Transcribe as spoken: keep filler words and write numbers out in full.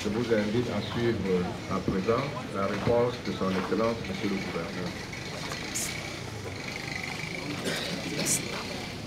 Je vous invite à suivre à présent la réponse de son Excellence, Monsieur le Gouverneur.